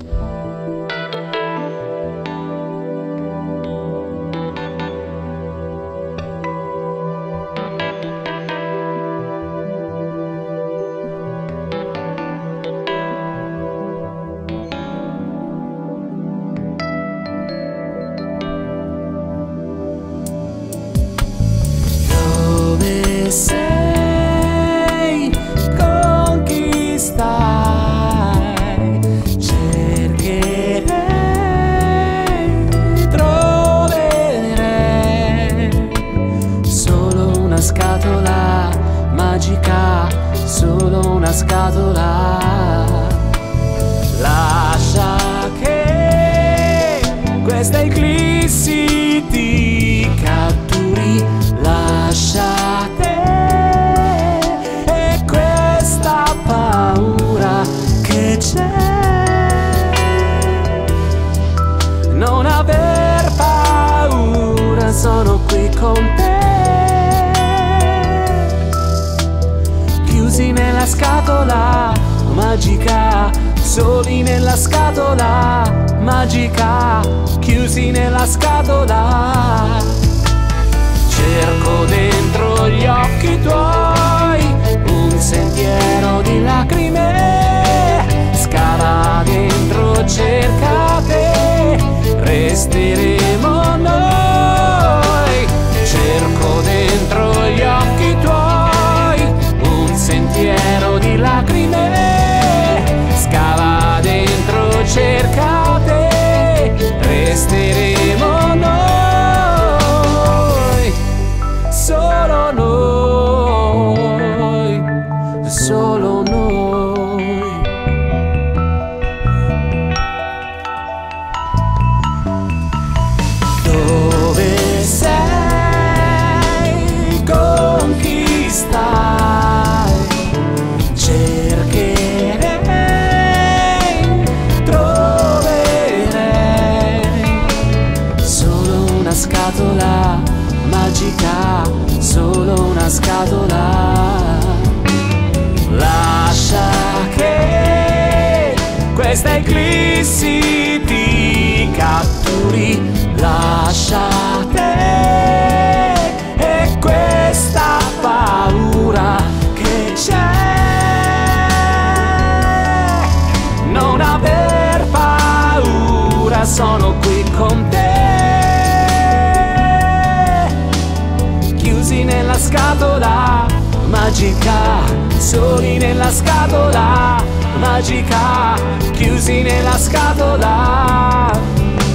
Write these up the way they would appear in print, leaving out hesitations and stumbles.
Sei, conquistai, cercherei, troverei solo una scatola magica, solo una scatola. Lascia che questa eclissi ti catturi, lascia non aver paura, sono qui con te, chiusi nella scatola magica, soli nella scatola magica, chiusi nella scatola. Cerco dentro gli occhi tuoi un sentiero di lacrime, scava dentro, cerca te, resteremo noi. Cerco dentro gli occhi tuoi un sentiero di lacrime, scava dentro, cerca te, resteremo noi. Solo noi, solo noi. Dove sei, conquistai, cercherei, troverei solo una scatola magica, solo una scatola. Lascia che questa eclissi ti catturi, lascia te e questa paura che c'è, non aver paura, sono qui con te, chiusi nella scatola magica, soli nella scatola magica, chiusi nella scatola.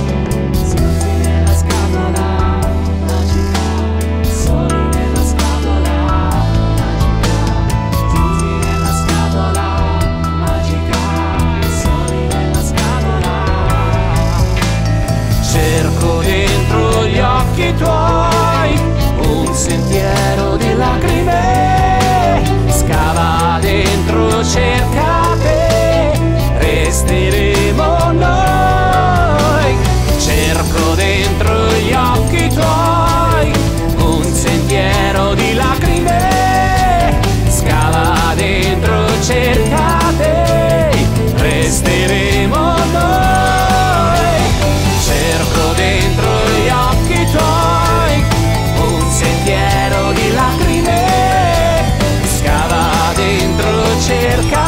Cerco dentro gli occhi tuoi un sentiero di lacrime, scava dentro, cerca te, resteremo noi. Cerco dentro gli occhi tuoi un sentiero di lacrime, scava dentro, cerca te, resteremo noi. Cerco dentro gli occhi tuoi un sentiero di lacrime, scava dentro, cerca